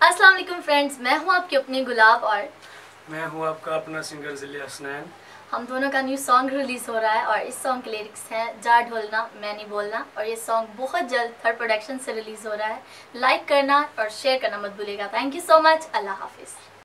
अस्सलाम वालेकुम फ्रेंड्स, मैं हूं आपकी अपनी गुलाब और मैं हूं आपका अपना सिंगर ज़िले हस्नैन। हम दोनों का न्यू सॉन्ग रिलीज़ हो रहा है और इस सॉन्ग के लिरिक्स हैं जा ढोलना मैं नहीं बोलना। और ये सॉन्ग बहुत जल्द थर्ड प्रोडक्शन से रिलीज़ हो रहा है। लाइक करना और शेयर करना मत भूलिएगा। Thank you so much. अल्लाह हाफिज़।